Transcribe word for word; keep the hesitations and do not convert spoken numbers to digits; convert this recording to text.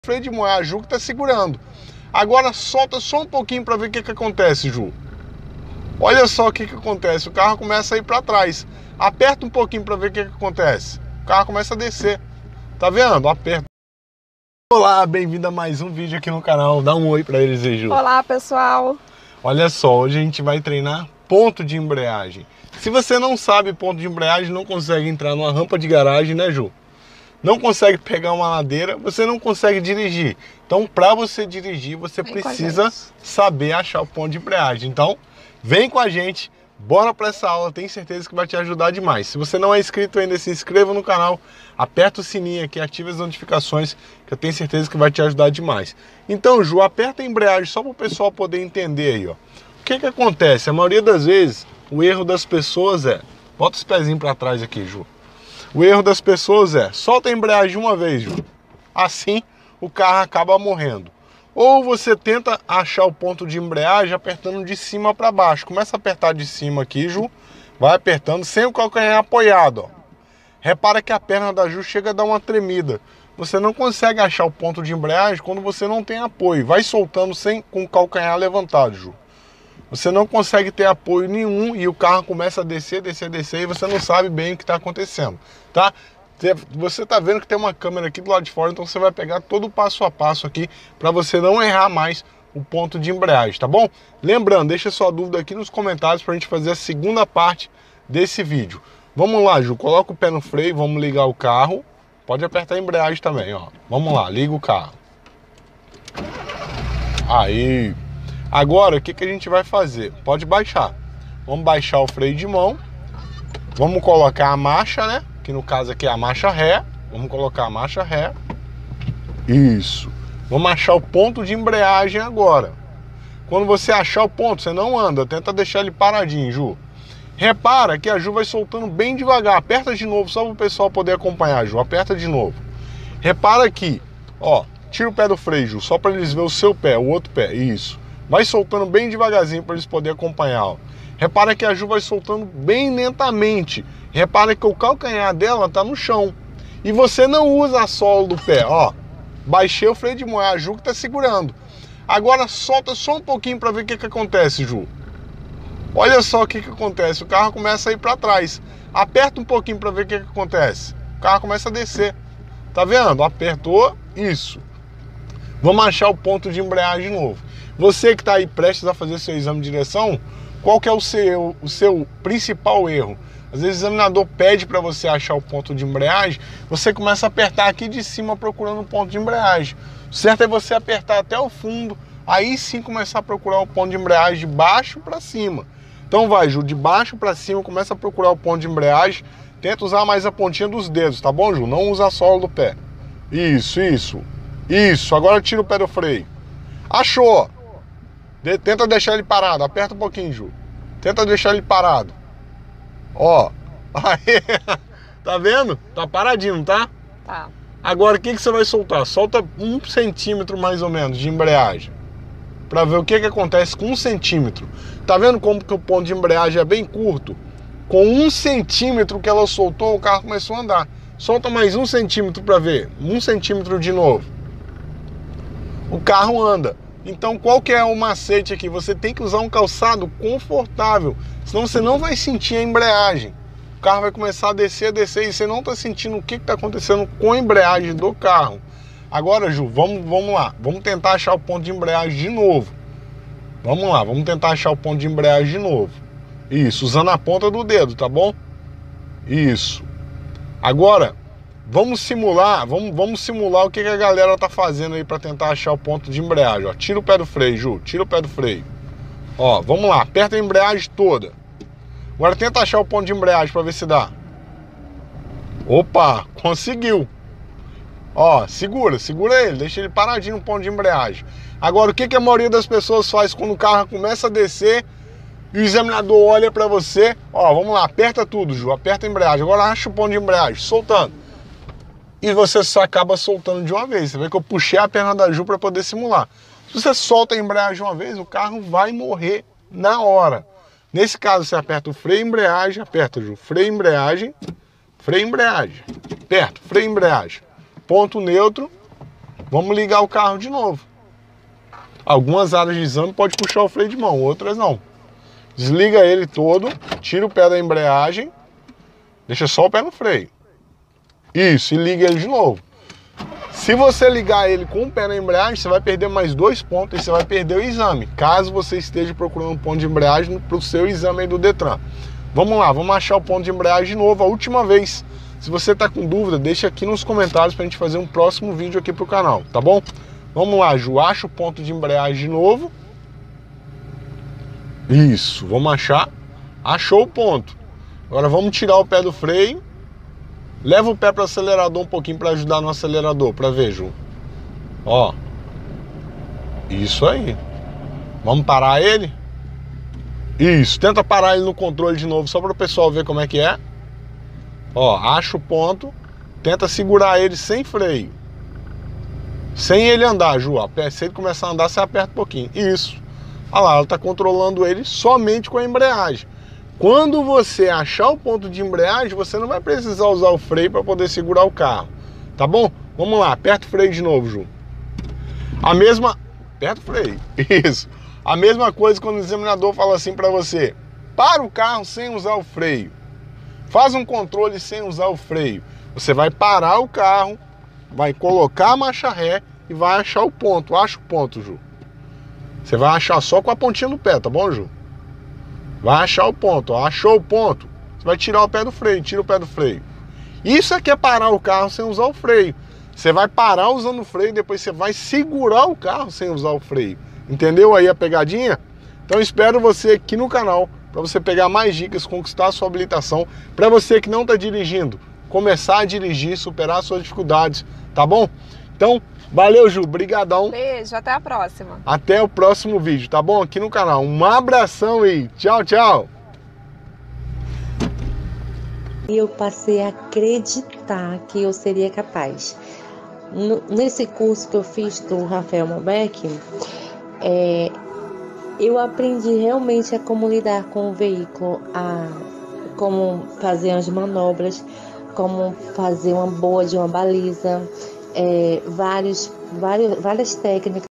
freio de mão, é a Ju que está segurando. Agora solta só um pouquinho para ver o que, que acontece, Ju. Olha só o que, que acontece, o carro começa a ir para trás. Aperta um pouquinho para ver o que, que acontece. O carro começa a descer. Tá vendo? Aperta. Olá, bem-vindo a mais um vídeo aqui no canal. Dá um oi para eles aí, Ju. Olá, pessoal. Olha só, hoje a gente vai treinar ponto de embreagem. Se você não sabe ponto de embreagem, não consegue entrar numa rampa de garagem, né, Ju? Não consegue pegar uma ladeira, você não consegue dirigir. Então, para você dirigir, você Vem precisa saber achar o ponto de embreagem. Então, vem com a gente, bora para essa aula, tenho certeza que vai te ajudar demais. Se você não é inscrito ainda, se inscreva no canal, aperta o sininho aqui, ativa as notificações, que eu tenho certeza que vai te ajudar demais. Então, Ju, aperta a embreagem só para o pessoal poder entender aí, ó. O que que acontece? A maioria das vezes, o erro das pessoas é... Bota os pezinhos para trás aqui, Ju. O erro das pessoas é, solta a embreagem uma vez, Ju. Assim, o carro acaba morrendo. Ou você tenta achar o ponto de embreagem apertando de cima para baixo. Começa a apertar de cima aqui, Ju. Vai apertando sem o calcanhar apoiado, ó. Repara que a perna da Ju chega a dar uma tremida. Você não consegue achar o ponto de embreagem quando você não tem apoio. Vai soltando sem, com o calcanhar levantado, Ju. Você não consegue ter apoio nenhum e o carro começa a descer, descer, descer e você não sabe bem o que está acontecendo, tá? Você está vendo que tem uma câmera aqui do lado de fora, então você vai pegar todo o passo a passo aqui para você não errar mais o ponto de embreagem, tá bom? Lembrando, deixa sua dúvida aqui nos comentários para a gente fazer a segunda parte desse vídeo. Vamos lá, Ju, coloca o pé no freio, vamos ligar o carro. Pode apertar a embreagem também, ó. Vamos lá, liga o carro. Aí... Agora, o que, que a gente vai fazer? Pode baixar. Vamos baixar o freio de mão. Vamos colocar a marcha, né? Que no caso aqui é a marcha ré. Vamos colocar a marcha ré. Isso. Vamos achar o ponto de embreagem agora. Quando você achar o ponto, você não anda. Tenta deixar ele paradinho, Ju. Repara que a Ju vai soltando bem devagar. Aperta de novo, só para o pessoal poder acompanhar, Ju. Aperta de novo. Repara aqui. Ó, tira o pé do freio, Ju. Só para eles verem o seu pé, o outro pé. Isso. Vai soltando bem devagarzinho para eles poderem acompanhar, ó. Repara que a Ju vai soltando bem lentamente. Repara que o calcanhar dela tá no chão. E você não usa a sola do pé, ó. Baixei o freio de mão, é a Ju que tá segurando. Agora solta só um pouquinho para ver o que que acontece, Ju. Olha só o que que acontece, o carro começa a ir para trás. Aperta um pouquinho para ver o que que acontece. O carro começa a descer. Tá vendo? Apertou, isso. Vamos achar o ponto de embreagem de novo. Você que está aí prestes a fazer seu exame de direção, qual que é o seu, o seu principal erro? Às vezes o examinador pede para você achar o ponto de embreagem, você começa a apertar aqui de cima procurando o ponto de embreagem. O certo é você apertar até o fundo, aí sim começar a procurar o ponto de embreagem de baixo para cima. Então vai, Ju, de baixo para cima, começa a procurar o ponto de embreagem, tenta usar mais a pontinha dos dedos, tá bom, Ju? Não usa a sola do pé. Isso, isso, isso. Agora tira o pé do freio. Achou! De, tenta deixar ele parado, aperta um pouquinho, Ju. Tenta deixar ele parado. Ó, aí, tá vendo? Tá paradinho, não tá? Tá. Agora, o que que você vai soltar? Solta um centímetro mais ou menos de embreagem. Pra ver o que que acontece com um centímetro. Tá vendo como que o ponto de embreagem é bem curto? Com um centímetro que ela soltou, o carro começou a andar. Solta mais um centímetro pra ver. Um centímetro de novo. O carro anda. Então, qual que é o macete aqui? Você tem que usar um calçado confortável, senão você não vai sentir a embreagem. O carro vai começar a descer, a descer, e você não está sentindo o que está acontecendo com a embreagem do carro. Agora, Ju, vamos, vamos lá. Vamos tentar achar o ponto de embreagem de novo. Vamos lá, vamos tentar achar o ponto de embreagem de novo. Isso, usando a ponta do dedo, tá bom? Isso. Agora... Vamos simular, vamos, vamos simular o que, que a galera tá fazendo aí para tentar achar o ponto de embreagem. Ó, tira o pé do freio, Ju, tira o pé do freio. Ó, vamos lá, aperta a embreagem toda. Agora tenta achar o ponto de embreagem para ver se dá. Opa, conseguiu. Ó, segura, segura ele, deixa ele paradinho no ponto de embreagem. Agora, o que, que a maioria das pessoas faz quando o carro começa a descer e o examinador olha para você? Ó, vamos lá, aperta tudo, Ju, aperta a embreagem. Agora acha o ponto de embreagem, soltando. E você só acaba soltando de uma vez. Você vê que eu puxei a perna da Ju para poder simular. Se você solta a embreagem de uma vez, o carro vai morrer na hora. Nesse caso, você aperta o freio e embreagem, aperta, Ju, freio e embreagem, freio e embreagem, aperta, freio e embreagem, ponto neutro, Vamos ligar o carro de novo. Algumas áreas de exame pode puxar o freio de mão, outras não. Desliga ele todo, tira o pé da embreagem, deixa só o pé no freio. Isso, e liga ele de novo. Se você ligar ele com o pé na embreagem, você vai perder mais dois pontos e você vai perder o exame, caso você esteja procurando um ponto de embreagem para o seu exame aí do Detran. Vamos lá, vamos achar o ponto de embreagem de novo, a última vez. Se você está com dúvida, deixa aqui nos comentários para a gente fazer um próximo vídeo aqui para o canal, tá bom? Vamos lá, Ju, acha o ponto de embreagem de novo. Isso, vamos achar. Achou o ponto. Agora vamos tirar o pé do freio. Leva o pé para o acelerador um pouquinho para ajudar no acelerador, para ver, Ju. Ó. Isso aí. Vamos parar ele? Isso, tenta parar ele no controle de novo, só para o pessoal ver como é que é. Ó, acha o ponto. Tenta segurar ele sem freio. Sem ele andar, Ju. Se ele começar a andar, você aperta um pouquinho. Isso. Olha lá, ela está controlando ele somente com a embreagem. Quando você achar o ponto de embreagem, você não vai precisar usar o freio para poder segurar o carro. Tá bom? Vamos lá, aperta o freio de novo, Ju. A mesma... Aperta o freio. Isso. A mesma coisa quando o examinador fala assim para você. Para o carro sem usar o freio. Faz um controle sem usar o freio. Você vai parar o carro, vai colocar a marcha ré e vai achar o ponto. Acha o ponto, Ju. Você vai achar só com a pontinha do pé, tá bom, Ju? Vai achar o ponto, ó. Achou o ponto, você vai tirar o pé do freio, tira o pé do freio. Isso aqui é parar o carro sem usar o freio. Você vai parar usando o freio, depois você vai segurar o carro sem usar o freio. Entendeu aí a pegadinha? Então espero você aqui no canal para você pegar mais dicas, conquistar a sua habilitação. Para você que não está dirigindo, começar a dirigir, superar suas dificuldades, tá bom? Então, valeu, Ju, brigadão. Beijo, até a próxima. Até o próximo vídeo, tá bom? Aqui no canal. Um abração e tchau, tchau. E eu passei a acreditar que eu seria capaz. No, nesse curso que eu fiz do Rafael Malbec, é, eu aprendi realmente a como lidar com o veículo, a como fazer as manobras, como fazer uma boa de uma baliza, é, vários, vários, várias técnicas.